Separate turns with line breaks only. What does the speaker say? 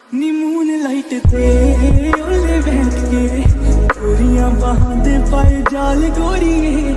नी moon light ते ओले बैठ के गोरियां बाहां दे पाए जाल गोरिए